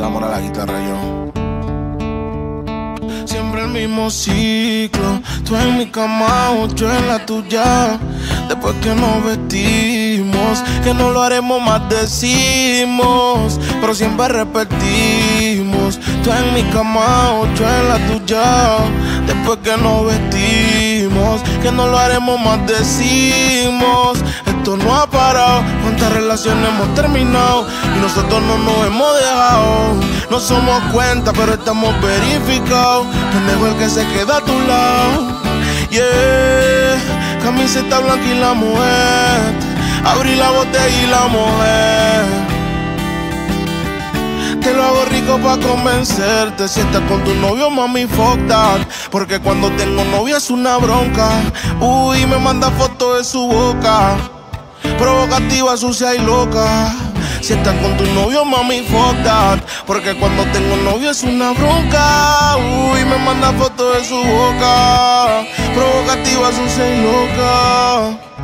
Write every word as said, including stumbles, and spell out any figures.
amor a la guitarra yo. Siempre el mismo ciclo, tú en mi cama o yo en la tuya. Después que nos vestimos, que no lo haremos más decimos, pero siempre repetimos. Tú en mi cama o yo en la tuya. Después que nos vestimos, que no lo haremos más decimos. Esto no ha parado, cuántas relaciones hemos terminado y nosotros no nos hemos dejado. No somos cuenta, pero estamos verificados. Pendejo el que se queda a tu lado. Yeah, camiseta blanca y la mujer, abrí la botella y la mujer. Te lo hago rico pa' convencerte. Si estás con tu novio, mami, fuck that. Porque cuando tengo novia es una bronca. Uy, me manda fotos de su boca, provocativa, sucia y loca. Si estás con tu novio, mami, fuck that. Porque cuando tengo novio es una bronca. Uy, me manda fotos de su boca, provocativa, sucia y loca.